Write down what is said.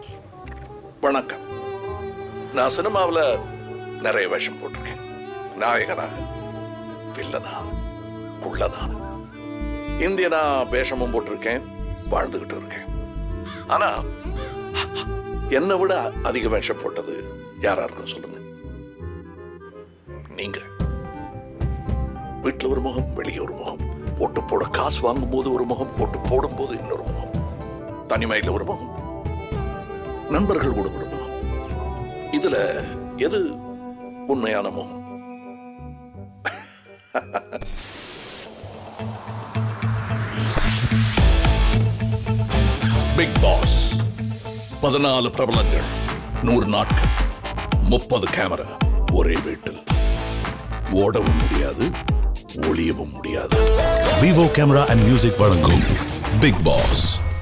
வணக்கம். நான் சினிமாவில் நிறைய வேஷம் போட்டிருக்கேன். நாயகனாக, வில்லனா, குள்ளனா, இந்தியனா வேஷமும் போட்டிருக்கேன், வாழ்ந்துகிட்டு இருக்கேன். ஆனா என்னை விட அதிக வேஷம் போட்டது யாரா இருக்கும் சொல்லுங்க. நீங்க. வீட்டில் ஒரு முகம், வெளியே ஒரு முகம், ஓட்டு போட காசு வாங்கும் போது ஒரு முகம், ஓட்டு போடும் போது இன்னொரு முகம், தனிமையில் ஒரு முகம், நண்பர்கள் கூட ஒரு முகம். இதுல எது உண்மையான முகம்? Big pass. 14 பிரபலங்கள், 100 நாட்கள், 30 கேமரா, ஒரே வீட்டில். ஓடவும் முடியாது, ஒளியவும் முடியாது. விவோ கேமரா அண்ட் மியூசிக் வழங்கும் பிக் பாஸ்.